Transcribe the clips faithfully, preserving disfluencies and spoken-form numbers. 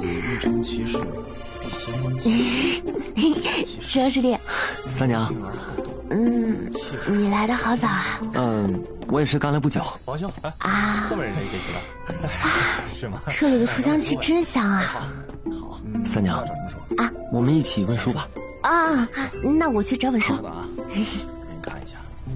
日常骑士佘师弟， 三娘， 嗯，你来的好早啊。 嗯，我也是刚来不久。 王兄，哎啊， 后面人也可以去了，是吗？ 这里的书香气真香啊。 好， 三娘啊， 我们一起问书吧。 啊，那我去找本书。 好的啊，您看一下。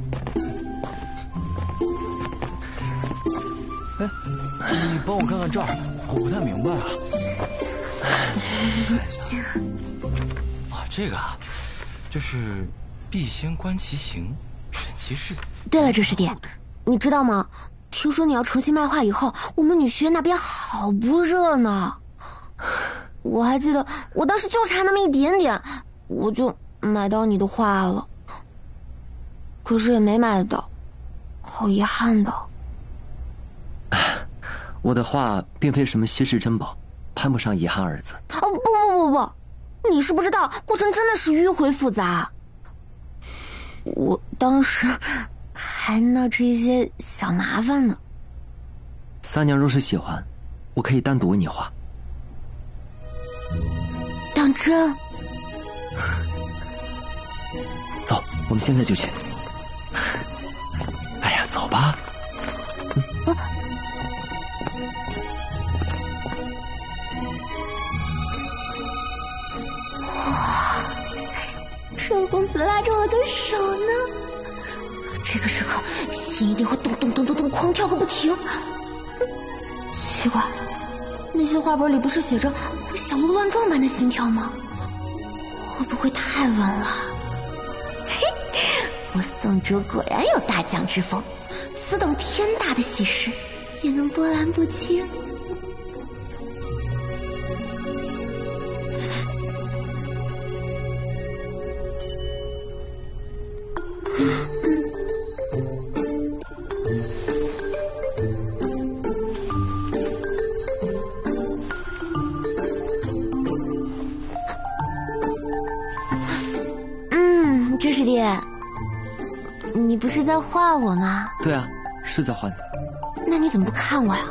哎，你帮我看看这儿，我不太明白啊。看一下。啊，这个啊，这是必先观其形，审其事。 对了，这师弟，你知道吗？听说你要重新卖画以后，我们女学院那边好不热闹。我还记得，我当时就差那么一点点，我就买到你的画了。可是也没买到，好遗憾的。 我的画并非什么稀世珍宝，攀不上遗憾二字。 哦，不不不不，你是不知道，过程真的是迂回复杂。我当时还闹出一些小麻烦呢。 三娘若是喜欢，我可以单独为你画。 当真？ 走，我们现在就去。哎呀，走吧。嗯啊陈公子拉着我的手呢，这个时刻心一定会咚咚咚咚咚狂跳个不停。奇怪，那些画本里不是写着会小鹿乱撞般的心跳吗？会不会太稳了？嘿，我宋竹果然有大将之风，此等天大的喜事也能波澜不惊。嗯，这师弟，你不是在画我吗？ 对啊，是在画你。 那你怎么不看我呀？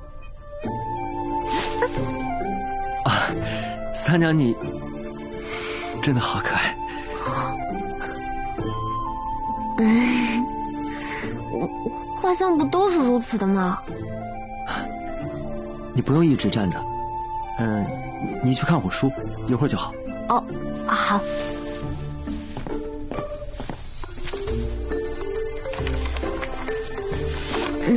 啊，三娘你真的好可爱。 嗯，画像不都是如此的吗？ 你不用一直站着，嗯，你去看会儿书，一会儿就好。 哦，好。嗯。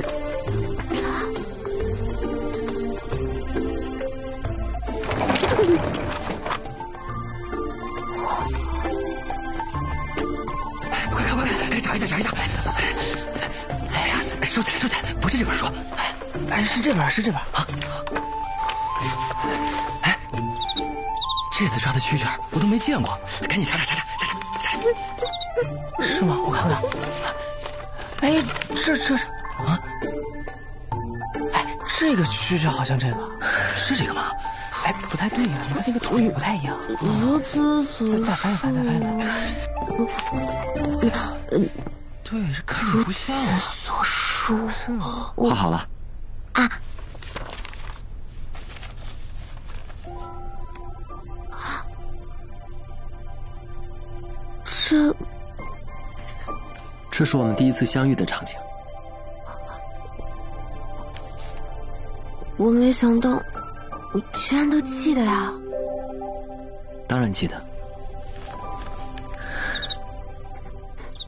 快看快看，找一下找一下，走走走！哎呀，收起来收起来，不是这本书，哎，是这本是这本啊！哎，这次抓的蛐蛐儿我都没见过，赶紧查查查查查查查查，是吗？我看看。哎，这这是啊！哎，这个蛐蛐好像这个，是这个吗？哎，不太对呀，你看那个图语不太一样。 如此所再再翻一翻，再翻一翻。 嗯， 对，是看着不像啊。 所述， 画好了啊。这， 这是我们第一次相遇的场景。 我没想到，你居然都记得呀！ 当然记得。